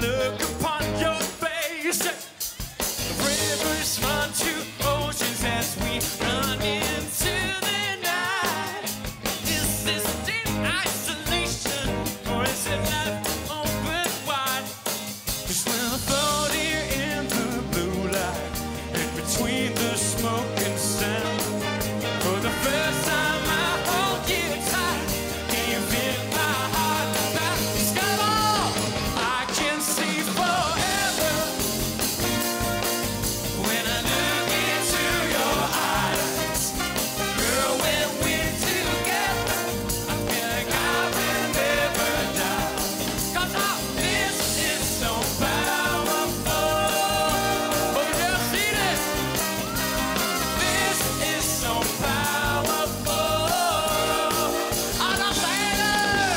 look upon your face, the rivers run to oceans as we run into the night. Is this deep isolation, or is it left open wide? 'Cause we'll float here in the blue light, in between the smoke and sound. For the first time I hold you tight, can you feel my heart back? 'Cause come on, I can see forever when I look into your eyes. Girl, when we're together, I feel like I will never die. 'Cause this is so powerful. Oh, you just see this? This is so powerful. I'm not saying it.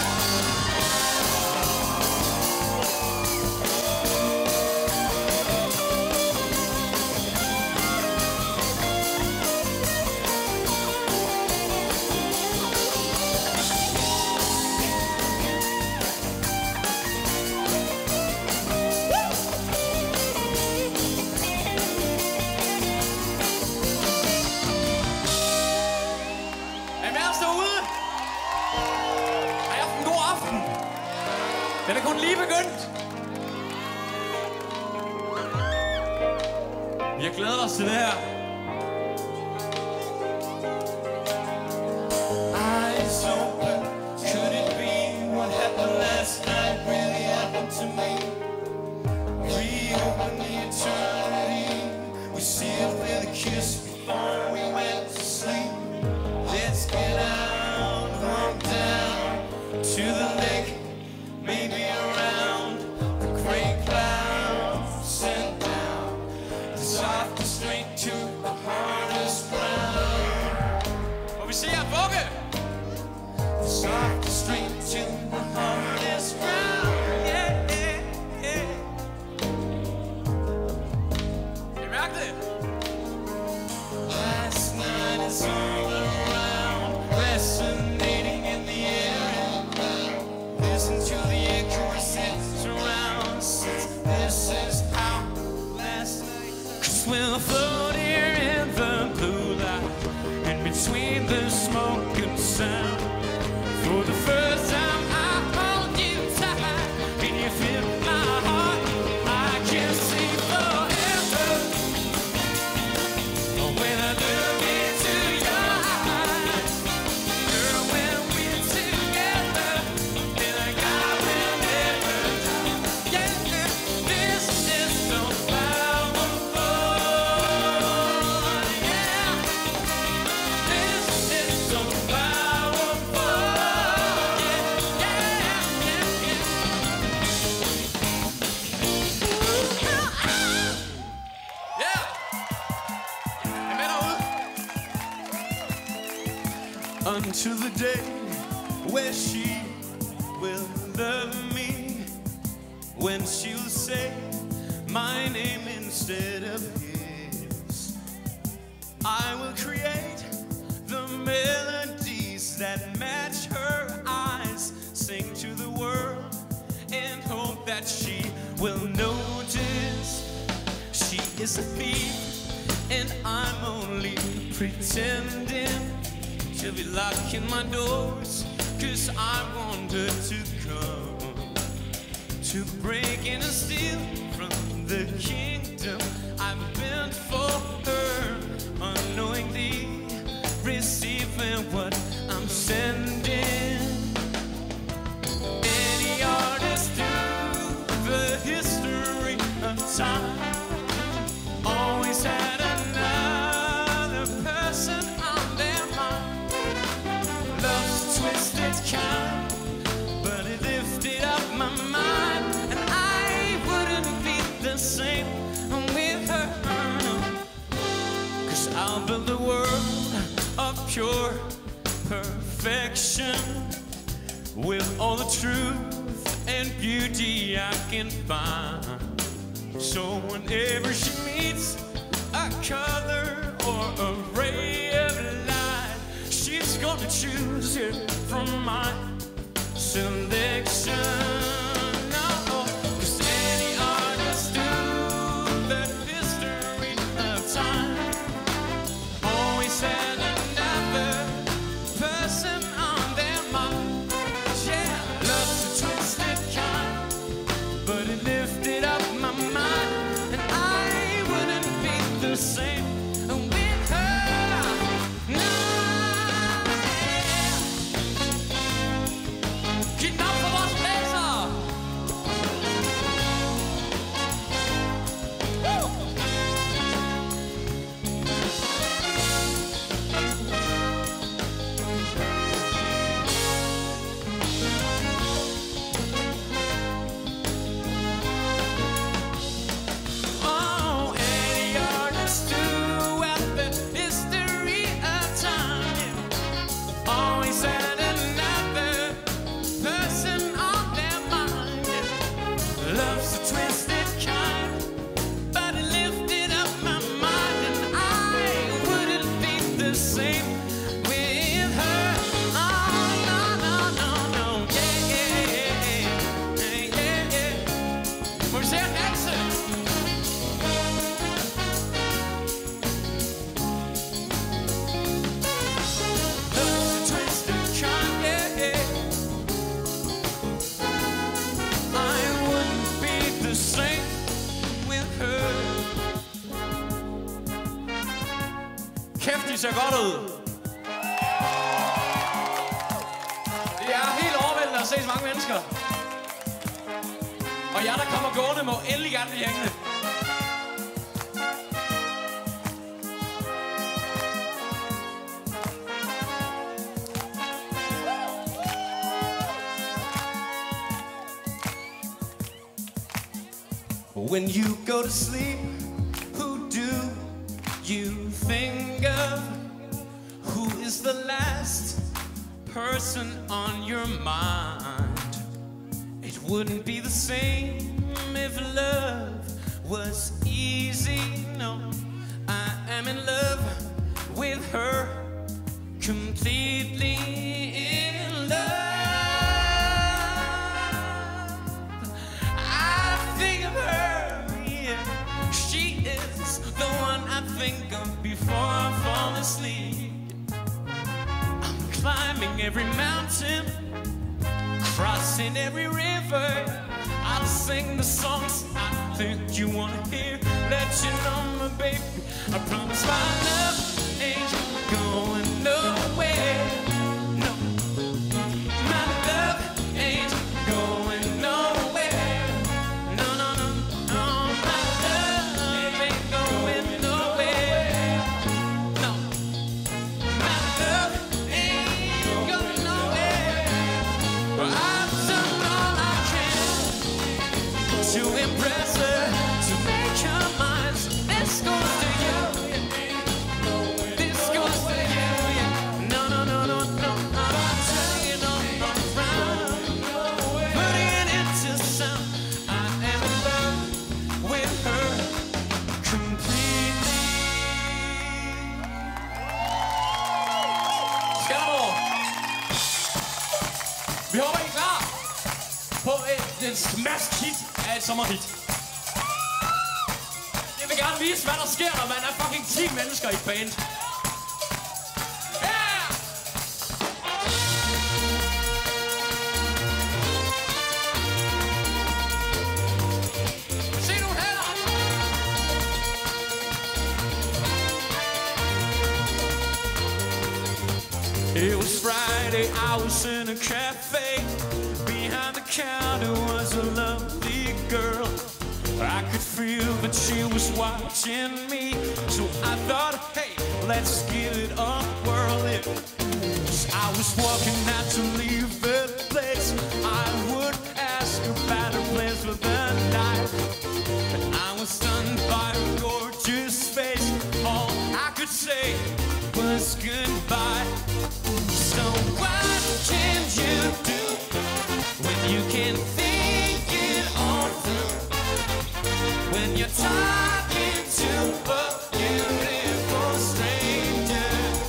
Er med os derude? Har I haft en god aften? Den er kun lige begyndt. Vi har glædet os til det her. Eyes open, could it be what happened last night really happened to me? Reopen the eternity, we sealed with a kiss before we went to sleep. Let's get out, walk down to the lake, maybe around the great clouds, sent down the softest straight to the hardest ground. Må vi se jer bukke? The softest straight to the hardest ground. Yeah, yeah, yeah. Kan I mærke det? Last night is all around, resonating in the air. Listen to the echo as it surrounds. This is how last night. 'Cause we'll float here in the blue light, in between the smoke and sound. For the first time I hold you tight, can you feel my heart? I can see forever when I look into your eyes. Girl, when we're together, feel like I will never die. Yeah, this is so powerful. Yeah, this is so powerful. Yeah, yeah, yeah, yeah. Yeah. Er med derude? Until the day where she will love me, when she'll say my name instead of his. I will create the melodies that match her eyes, sing to the world and hope that she will notice. She is a thief and I'm only pretending. She'll be locking my doors, 'cause I want her to come, to break in and steal from the kingdom I've built for her, unknowingly receiving what I'm sending. Any artist through the history of time always had another person on their mind. Love's a twisted kind, but it lifted up my mind, and I wouldn't be the same with her. 'Cause I'll build a world of pure perfection, with all the truth and beauty I can find. So whenever she meets a color or a ray of light, she's gonna choose it from my selection. No, 'cause any it lifted up my mind, and I wouldn't be the same with her. No, giv op for vores blæser. Kæft, de ser godt ud. Det er helt overvældende at se så mange mennesker. Og jer, der kommer gående, må endelig gerne blive hængende. When you go to sleep, who do you think of? Who is the last person on your mind? It wouldn't be the same if love was easy. No, I am in love with her, completely in love. I think of her, yeah. She is the one I think of before I fall asleep. I'm climbing every mountain, crossing every river. I'll sing the songs I think you wanna hear. Let you know, my baby, I promise my love ain't going nowhere. No, my love ain't going nowhere. No, no, no, no, my love ain't going nowhere. No, my love ain't going nowhere. I've done all I can to impress her, to make her mine. So this goes to you, this goes to you, yeah. No, no, no, no, no, I'm turning on around, putting it into sound. I am in love with her completely. Skanderborg. Vi håber, I er klar på et smash hit af et sommerhit. Jeg vil gerne vise, hvad der sker, når man er fucking 10 mennesker i et band. Yeah! Se nu her! It was Friday, I was in a cafe. Behind the counter was a lovely girl. I could feel that she was watching me, so I thought, hey, let's give it a whirl. As I was walking out to leave the place, I would ask about a place for the night. And I was stunned by her gorgeous face. All I could say was goodbye. So what can you do when you can't think it all through? When you're talking to a beautiful stranger,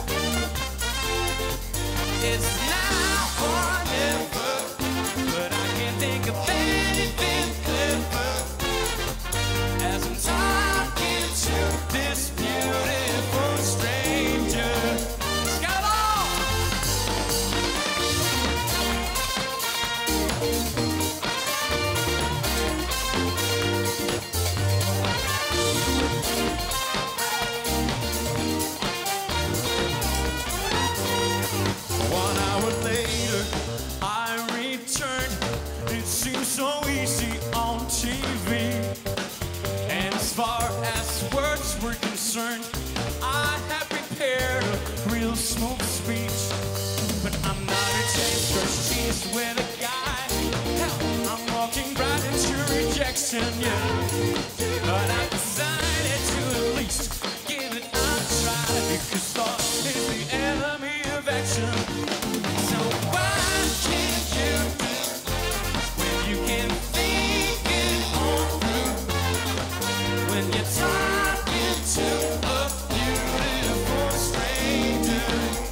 it's now or never, but I can't think of anything clever as I'm talking to this beautiful stranger. rejection, yeah. But I decided to at least give it a try, because thought is the enemy of action. So why can't you do when you can think it all through? When you're talking to a beautiful stranger,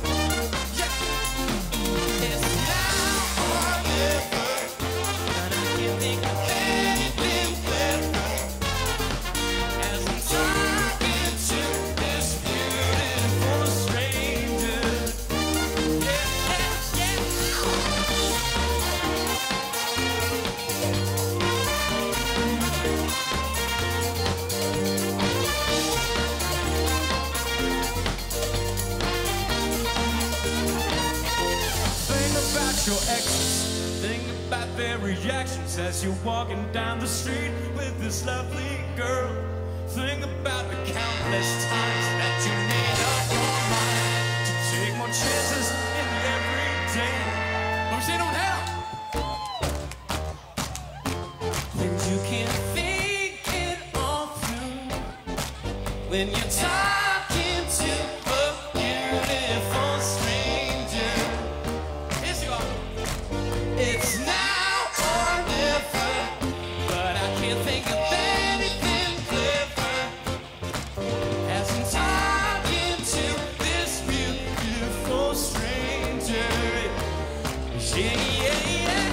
yeah. It's now or never, and I can't think of anything better. As I'm talking to this beautiful stranger, yeah, yeah, yeah. Think about your exes, think about their reactions as you're walking down the street with this lovely girl. Think about the countless times that you made up your mind to take more chances in the everyday. But we say don't have things you can't think it all through when you're talking to a beautiful stranger. Yes, you are. It's now or never, but I can't think of anything clever as I'm talking to this beautiful stranger. Yeah, yeah, yeah.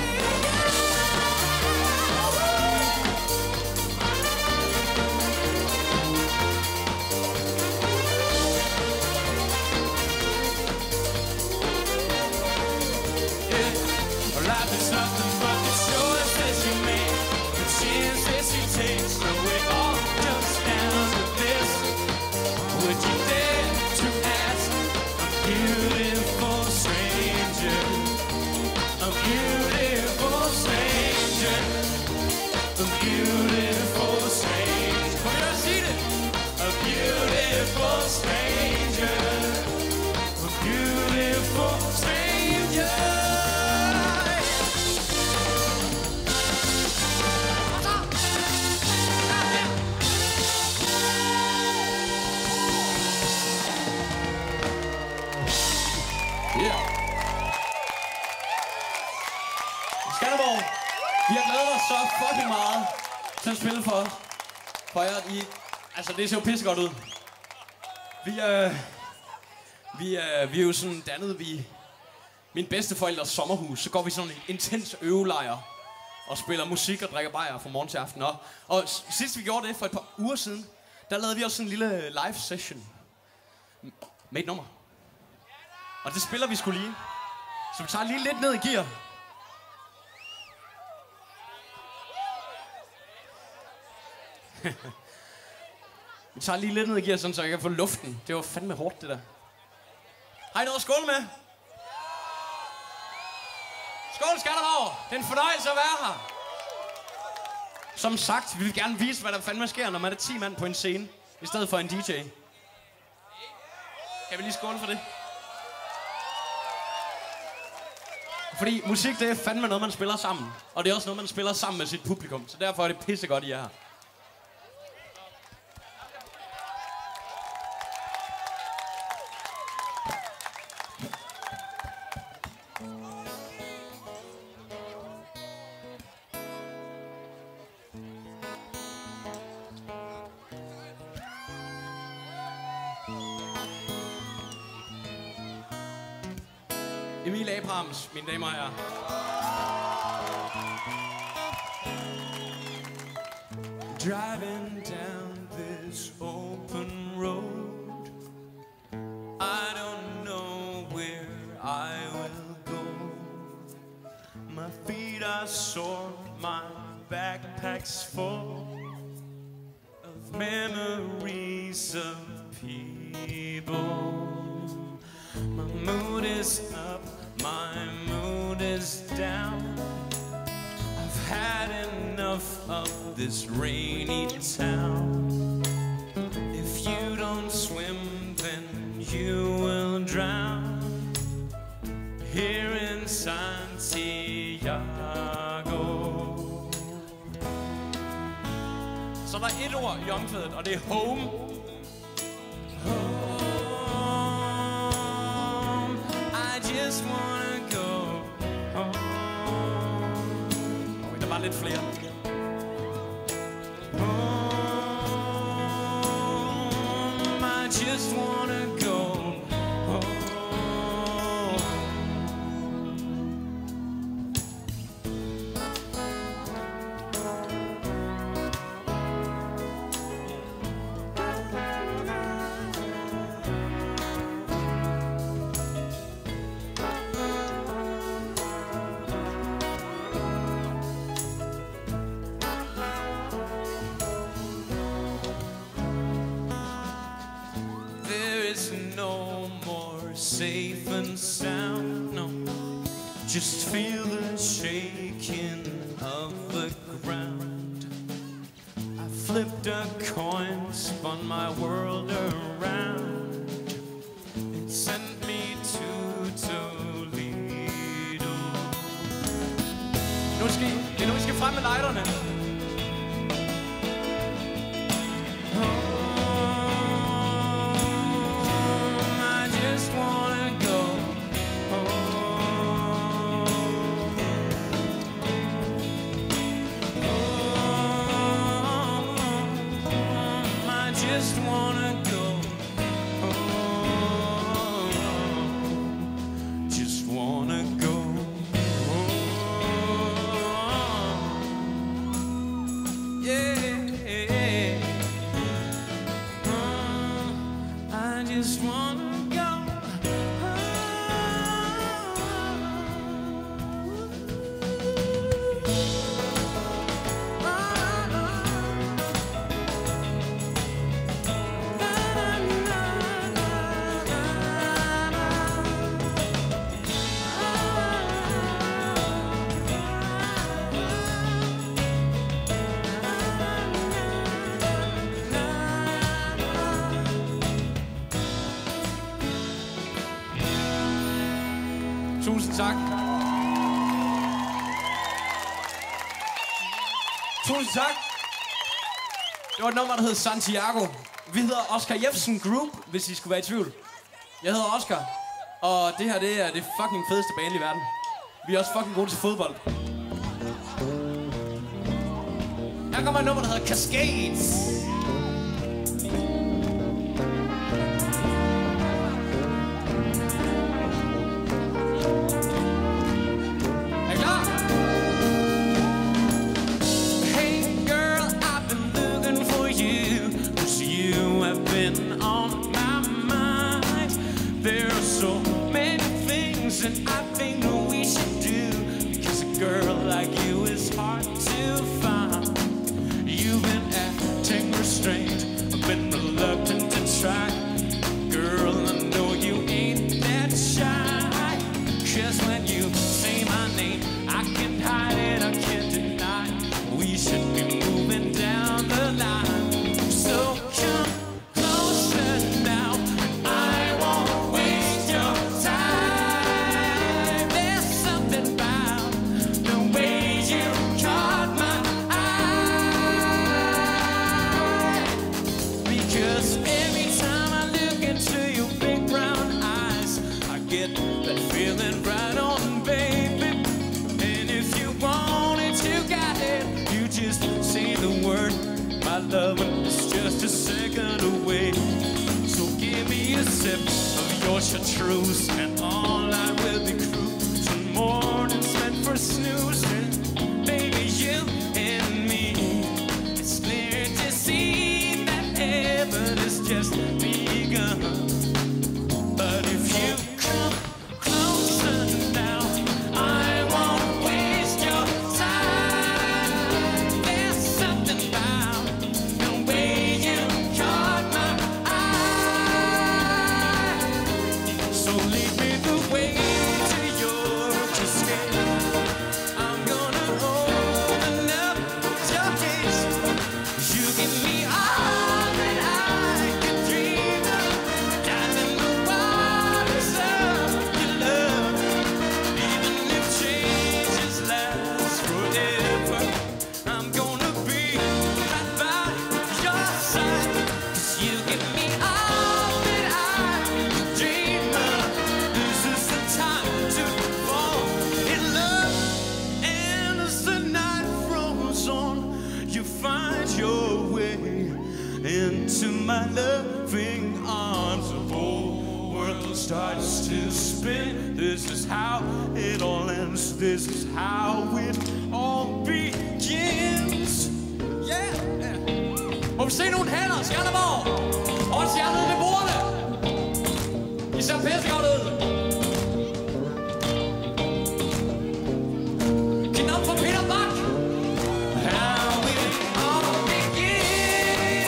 Life is nothing but the choices you make, the chances you take. So it all comes down to this: would you dare to ask a beautiful stranger, a beautiful stranger, a beautiful stranger? Come here, see it. A beautiful stranger, a beautiful stranger. Yeah. Skanderborg, vi har glædet os så fucking meget til at spille for os. For jer, altså det ser jo pissegodt ud. Vi er jo sådan dannet ved min bedsteforældres sommerhus. Så går vi sådan en intens øvelejr og spiller musik og drikker bajer fra morgen til aften. Og sidst vi gjorde det for et par uger siden, der lavede vi også sådan en lille live session med et nummer. Og det spiller vi sgu lige. Så vi tager lige lidt ned i gear. Vi tager lige lidt ned i gear, sådan så jeg kan få luften. Det var fandme hårdt, det der. Har I noget at skåle med? Skål, Skanderborg! Det er en fornøjelse at være her. Som sagt, vi vil gerne vise, hvad der fandme sker, når man er 10 mand på en scene, i stedet for en DJ. Kan vi lige skåle for det? Fordi musik, det er fandme noget, man spiller sammen. Og det er også noget, man spiller sammen med sit publikum. Så derfor er det pissegodt, I er her. Emil Abrahams, mine damer og herrer. Driving down this open road, I don't know where I will go. My feet are sore, my backpack's full of memories of people. My mood is up, my mood is down. I've had enough of this rainy town. If you don't swim, then you will drown. Here in Santiago, Så er der et ord i omkvædet, og det er home. Home, I just wanna go home. Der var lidt flere. Home, I just wanna go home. No more safe and sound, no. Just feel the shaking of the ground. I flipped a coin, spun my world around. It sent me to Toledo. Det er nu, vi skal frem med lighterne. Just wanna go home. Just wanna go home. Yeah. I just wanna go Tusind tak. Tusind tak. Det var et nummer, der hed Santiago. Vi hedder Oscar Jefferson Group, hvis I skulle være i tvivl. Jeg hedder Oscar, og det her, det er det fucking fedeste band i verden. Vi er også fucking gode til fodbold. Her kommer et nummer, der hedder Cascades. And I think that we should do, because a girl like you is hard to find. You've been acting restrained, I've been reluctant to try. Girl, I know you ain't that shy, 'cause when you say my name, I can't hide it, I can't deny. We should be moving down the line. So come closer now, I won't waste your time. My love is just a second away. So give me a sip of your chartreuse, and all night will be cruising. Morning's meant for snoozing. Baby, you and me. It's clear to see that heaven has just begun. But if you come closer now, I won't waste your time. There's something about the way you caught my eye. So lead me the way. into my loving arms. The whole world starts to spin. This is how it all ends. This is how it all begins. Yeah! Må vi se nogle hænder, Skanderborg? Også jer nede ved bordene. I ser pisse godt ud. Giv den op for Peter Bach. How it all begins.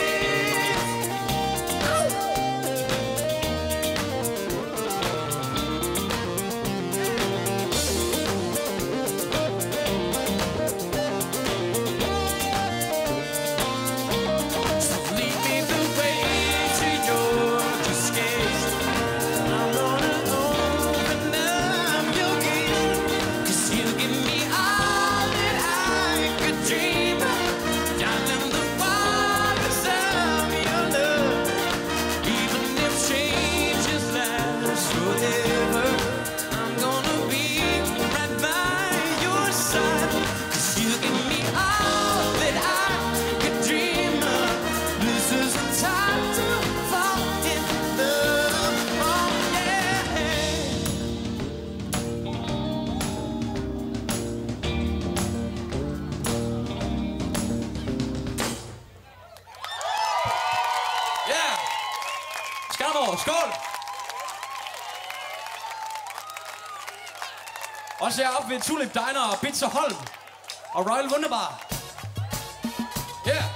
So lead me the way to your escape. I'm gonna open up your gates, 'cause you give me all that I could dream of. Down in the waters of your love. Even if changes last forever, I'm gonna be right by your side, 'cause you give me all that I could dream of. This is the time to fall in love. Oh yeah. Yeah! Skanderborg, skål! Også heroppe ved Tulip Diner og Pizza Holm og Royal Wunderbar. Yeah!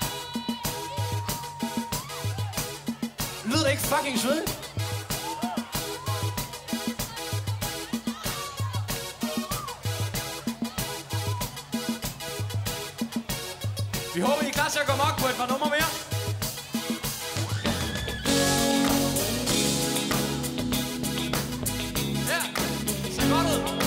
Lyder det ikke fucking svedigt? Vi håber, I er klar til at gå mok på et par numre mere. Ja, ser godt ud.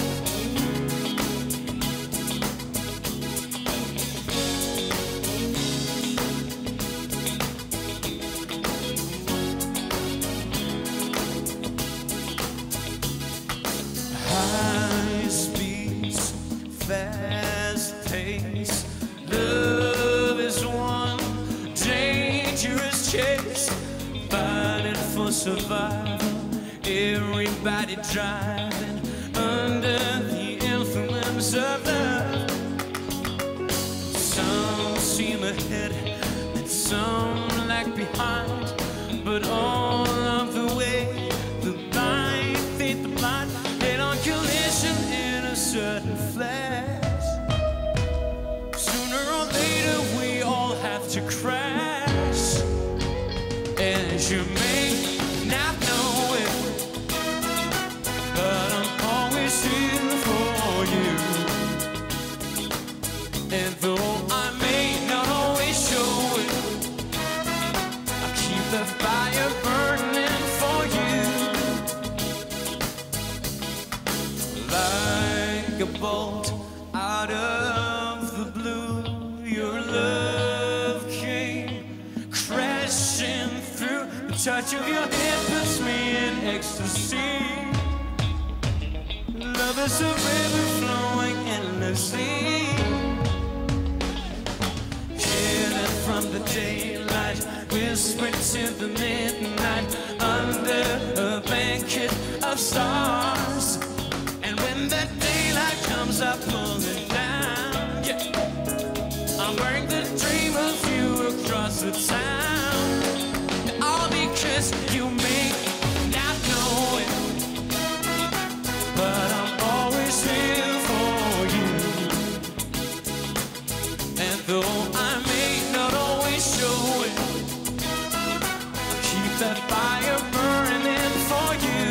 High speeds, fast pace. Love is one dangerous chase. Fighting for survival. Everybody driving under the influence of love. Some seem ahead and some lag behind, but all of the way, the blind feed the blind, head on collision in a sudden flash. Sooner or later we all have to crash, as you may not know it, but I'm always here for you. And though I may not always show it, I'll keep the fire burning for you. Like a bolt out of the blue, your love came crashing through. The touch of your hand puts me in ecstasy. Love is a river flowing endlessly. Hidden from the daylight, whispered to the midnight, under a blanket of stars. And when the daylight comes, I pull it down. Yeah, I'm wearing the dream of you across the town. All because you may not know it, but I'm always here for you. And though I may not always show it, I'll keep that fire burning for you.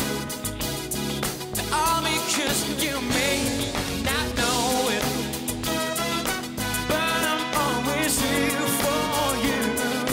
All because you may not know it, but I'm always here for you.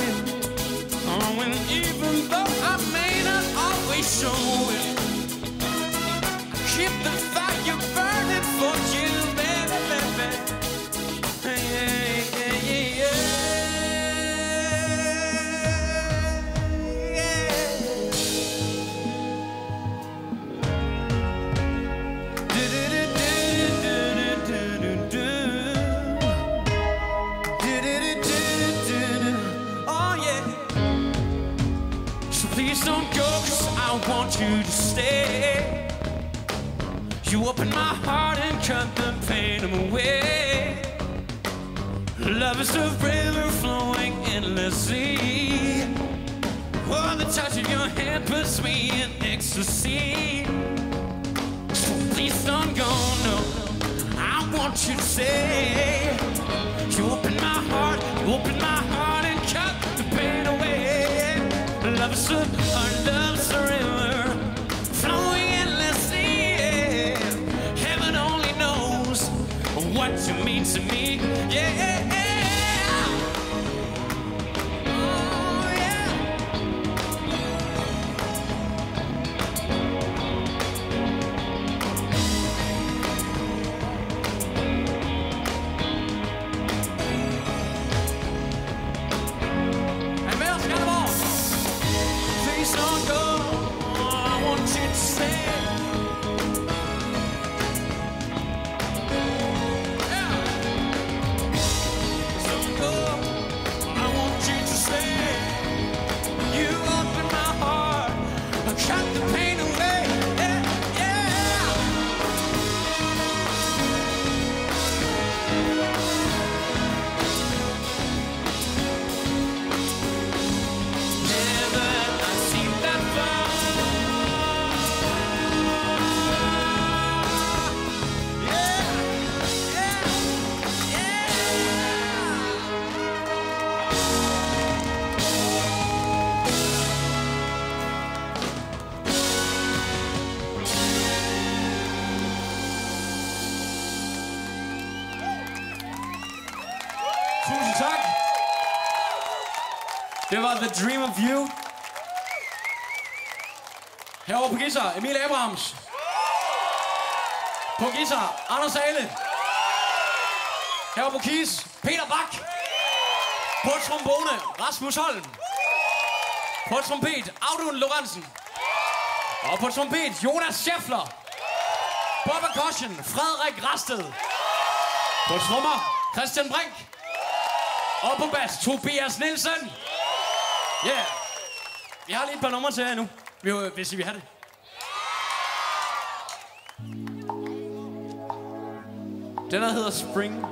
Please don't go, 'cause I want you to stay. You open my heart and cut the pain away. Love is a river flowing endlessly. Oh, the touch of your hand puts me in ecstasy. So please don't go, no, I want you to stay. You open my heart and cut the pain away. Love's a river flowing endlessly. Heaven only knows what you mean to me. Yeah. Tusind tak. Det var The Dream of You. Herovre på guitar, Emil Abrahams. På guitar, Anders Ale. Herovre på keys, Peter Bak. På trombone, Rasmus Holm. På trompet, Audun Lorentzen. Og på trompet, Jonas Scheffler. På percussion, Frederik Rasted. På trommer, Christian Brink. Og på bas, Tobias Nielsen. Yeah. Vi har lige et par numre til jer nu, hvis I vil have det. Den her hedder Spring.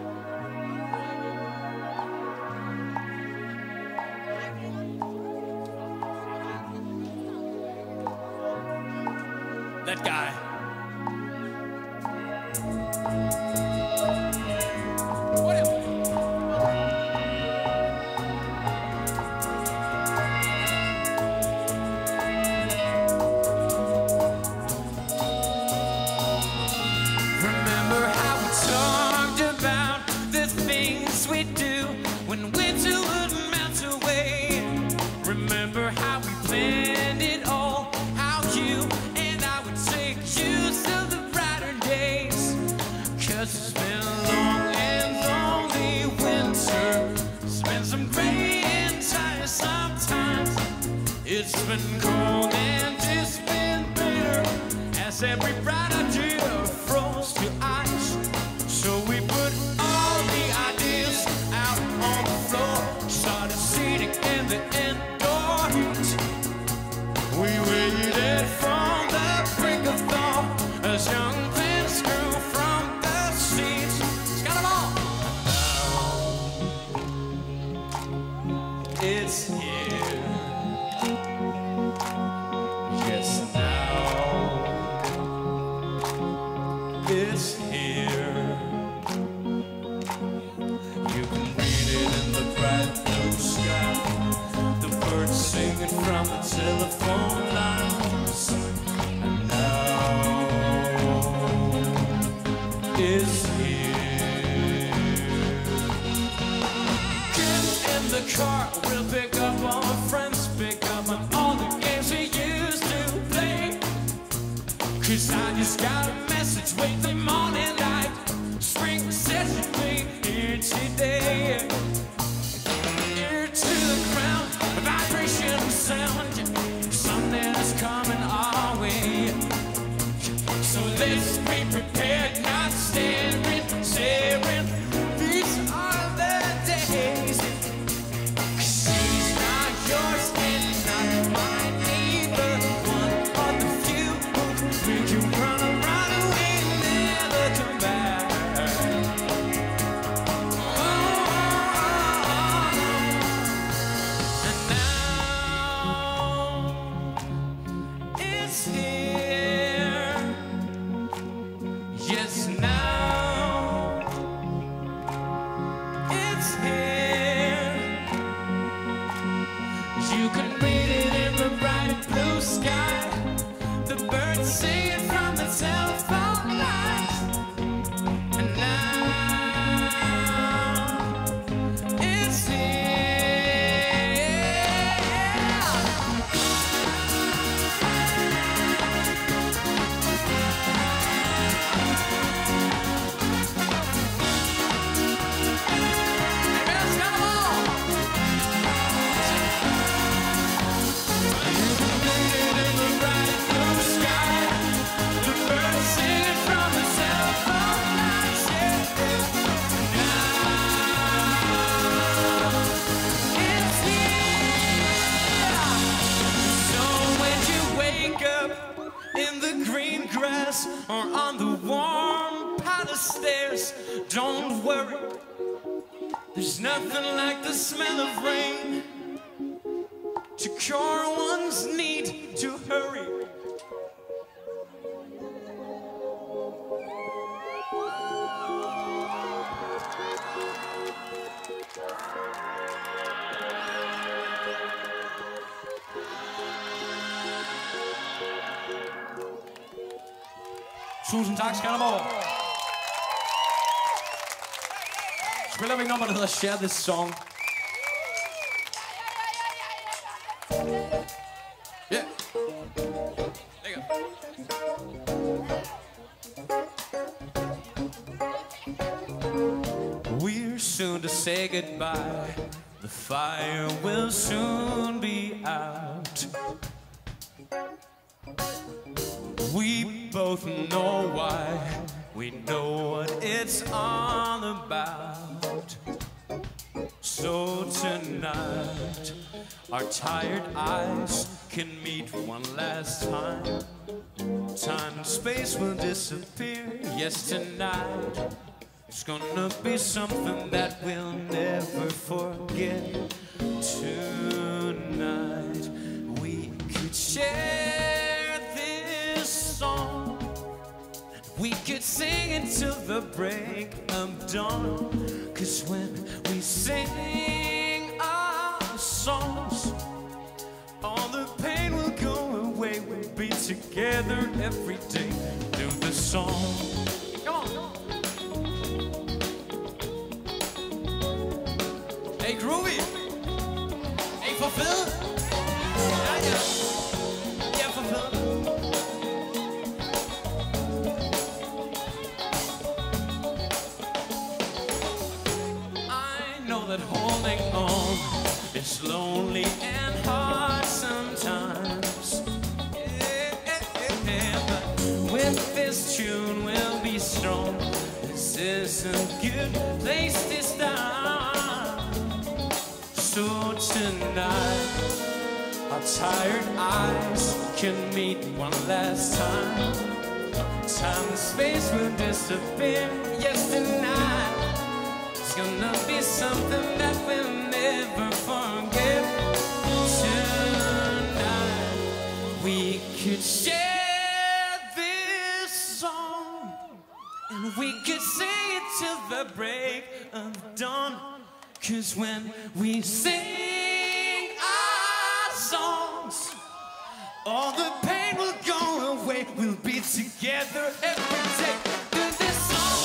That guy. When winter would melt away, remember how we planned it all, how you and I would take use of the brighter days. 'Cause it's been a long and lonely winter, it's been some gray and tiresome times. It's been cold and it's been bitter, as every bright idea froze to ice. So we put all the ideas out on the floor, started seating in the indoor heat. We waited from the brink of dawn as young pins grew from the seeds. It's got 'em all. Now it's here. Yes, now it's here. You can read it in the bright blue sky, the birds singing from the telephone lines. And now it's here. Get in the car, we'll pick up all my friends, pick up on all the games we used to play. 'Cause I just got a message with the morning light. Spring sets me here today. Ear to the ground, a vibration sound. Something is coming our way. So let's be prepared, not staring, staring. These are the days. 'Cause she's can read it in the bright blue sky. The birds singing from the telephone lines. And now it's here. Or on the warm palace stairs, don't worry, there's nothing like the smell of rain to cure one's need to hurry. Tusind tak, Skanderborg. Spiller vi et nummer, der hedder Share This Song. Ja. Lækker. We're soon to say goodbye. The fire will soon be out. We both know why. We know what it's all about. So tonight, our tired eyes can meet one last time. Time and space will disappear. Yes, tonight it's gonna be something that we'll never forget. Tonight we could share this song. We could sing it till the break of dawn. 'Cause when we sing our songs, all the pain will go away. We'll be together every day through the song. Come on. Hey, Groovy. Hey, for fed. Ja, ja. Ja, for fed. That holding on is lonely and hard sometimes. Yeah, but with this tune we'll be strong. This is a good place to start. So tonight our tired eyes can meet one last time. Time and space will disappear. Yes, tonight it's gonna be something that we'll never forget. Tonight we could share this song, and we could sing it till the break of dawn. 'Cause when we sing our songs, all the pain will go away. We'll be together every day through this song.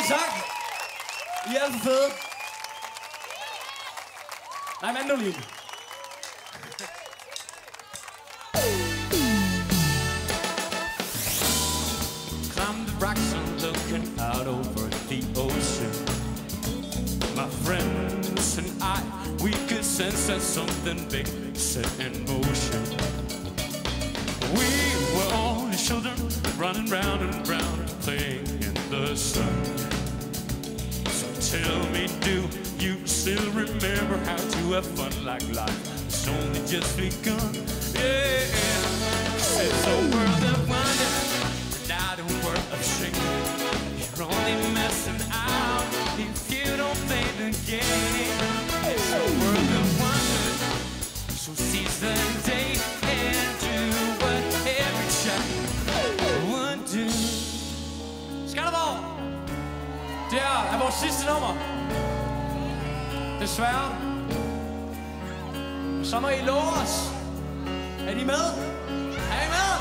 tak. I er alt for fede. Nej, mandolin. Climb the rocks and looking out over the ocean. My friends and I, we could sense that something big set in motion. We were all children running round and round, playing in the sun. So tell me, do you still remember how to have fun like life has only just begun? Yeah, it's a world of wonder, not a world of shame. You're only messing out if you don't play the game. It's a world of wonder, so seize the day and do what every child would do. Skanderborg! Det her er vores sidste nummer. Desværre. Så må I love os. Er I med? Er I med?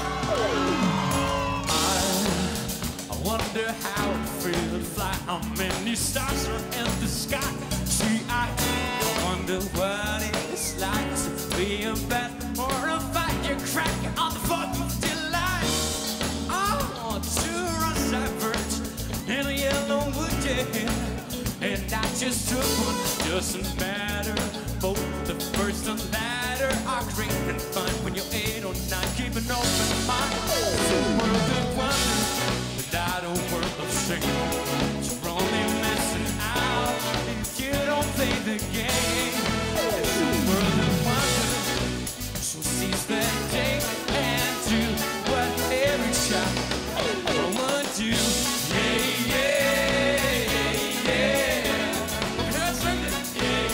I wonder how it feels to fly. How many stars are in the sky? See, I wonder what it's like to be a bat or a firecracker on the 4th of July. I want to run diverge in a yellow wood, yeah. And I just took one, doesn't matter. Both the first and latter are great and fun when you're 8 or 9. Keep an open mind. It's a world of wonder, not a world of shame. You're only messing out if you don't play the game. It's a world of wonder, so seize the day and do what every child would do. Yeah, yeah, yeah. Hør synge det.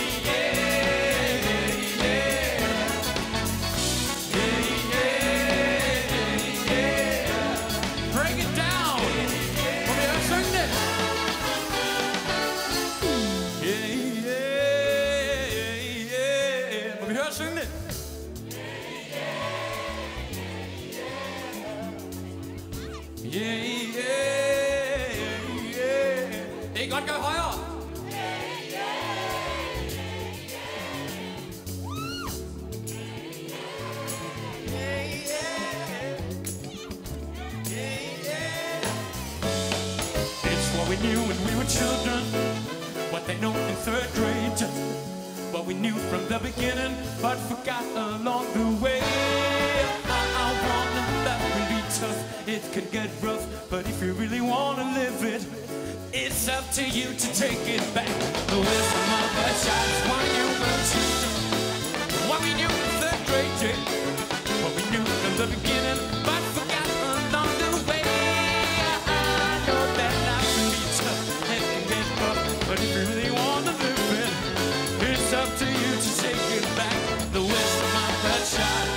Break it down. Må vi høre synge det? Yeah, yeah, yeah. Må vi høre synge det? Yeah, yeah, yeah. Det kan godt gøre højere. It's what we knew when we were children, what they know in 3rd grade, what we knew from the beginning, but forgot along the way. I wanna that will be tough, it can get rough, but if you really wanna live it, it's up to you to take it back. The wisdom of a child is what you will choose. What we knew in 3rd grade, yeah. What we knew from the beginning, but forgot along the way. I know that life can be tough, it can get rough, but if you really wanna live it, it's up to you to take it back. The wisdom of a child.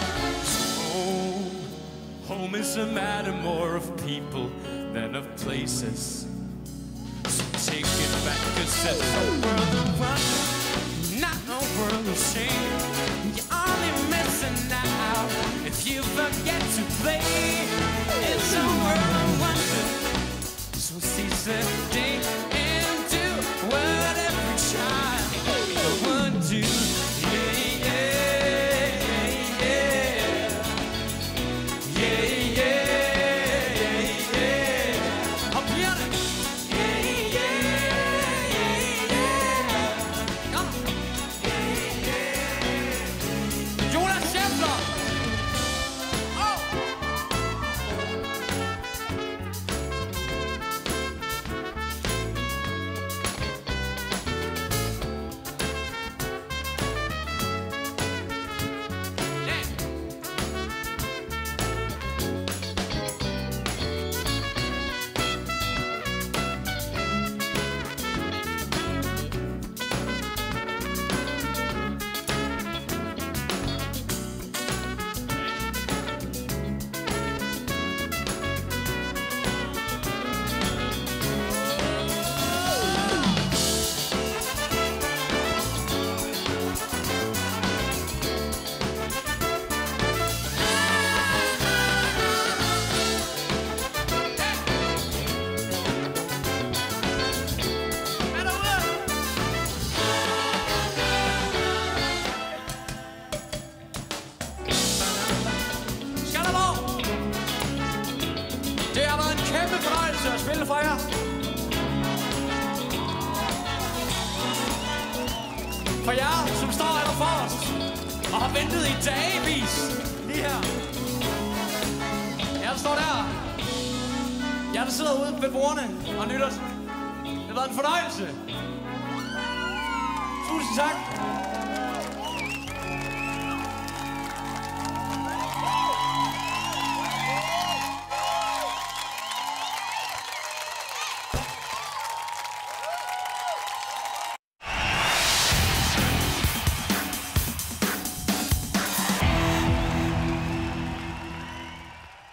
Home is a matter more of people than of places. So take it back, 'cause it's a world of wonder, not a world of shame. You're only missing out if you forget to play. It's a world of wonder, so seize the day and do what every child would do. Yeah, yeah, yeah. Yeah, yeah, yeah. Og pigerne. Yeah, yeah, yeah, yeah. kæmpe fornøjelse at spille for jer. For jer, som står her forrest og har ventet i dagevis. Lige her. Jeg står der. Jeg der sidder ude ved bordene og nytter. Det har været en fornøjelse. Tusind tak.